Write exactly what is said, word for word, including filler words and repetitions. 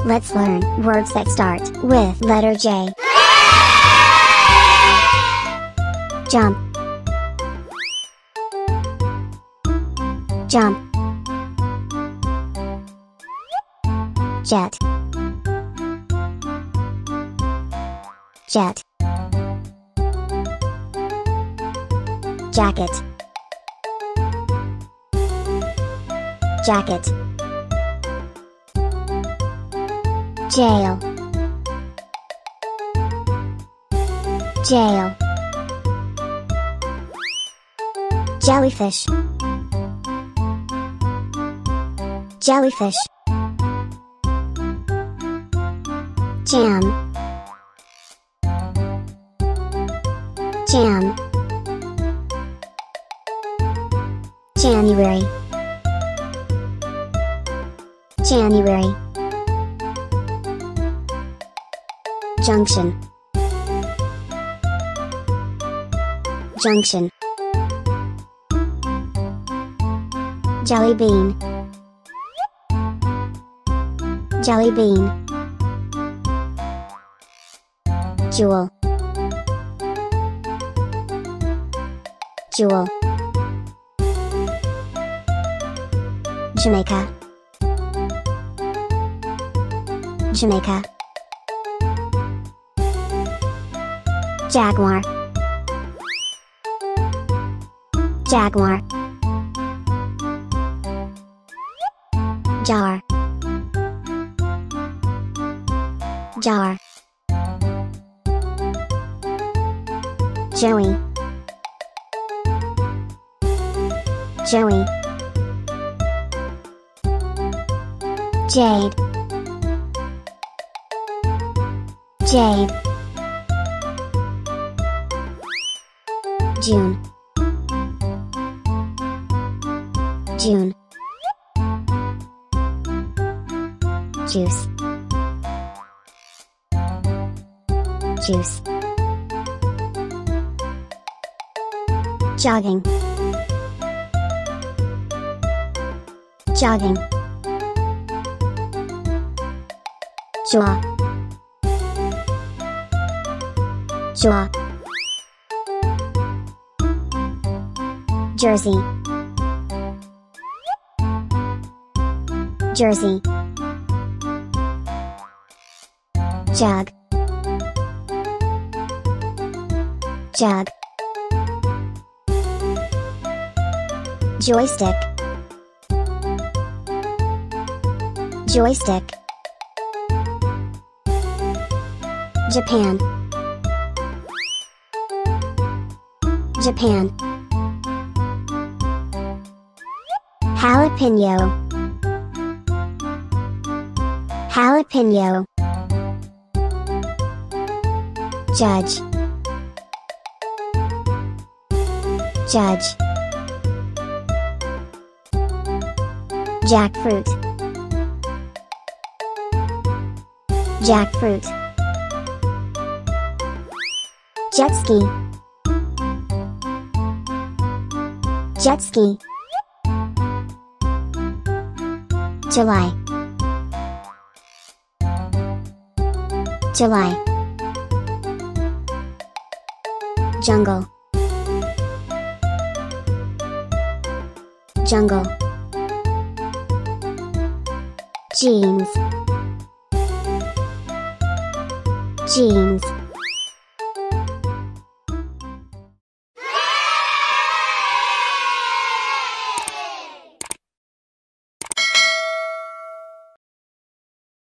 Let's learn words that start with letter J. Jump. Jump. Jet. Jet. Jacket. Jacket. Jail. Jail. Jellyfish. Jellyfish. Jam. Jam. January. January. Junction. Junction. Jelly bean. Jelly bean. Jewel. Jewel. Jamaica. Jamaica. Jaguar. Jaguar. Jar. Jar. Joey. Joey. Jade. Jade. June. June. Juice. Juice. Jogging. Jogging. Jaw. Jaw. Jersey. Jersey. Jug. Jug. Joystick. Joystick. Japan. Japan. Jalapeno. Jalapeno. Judge. Judge. Jackfruit. Jackfruit. Jet ski. Jet ski. July. July. Jungle. Jungle. Jeans. Jeans.